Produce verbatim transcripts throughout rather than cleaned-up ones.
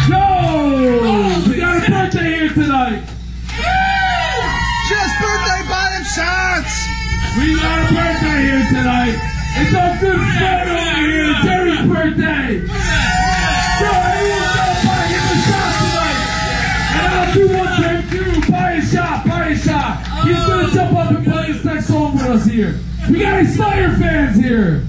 Yo! We got a birthday here tonight. Just birthday bottom shots. We got a birthday here tonight. It's our good friend over here, Jerry's birthday. Yo, everyone's gonna buy him a shot tonight. And I'll do one for him too. Buy a shot, buy a shot. He's gonna jump up and play this next song with us here. We got any Slayer fans here?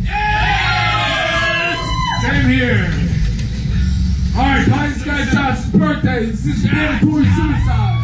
Same here. Alright, buy this guy shots. His birthday. This is mandatory suicide.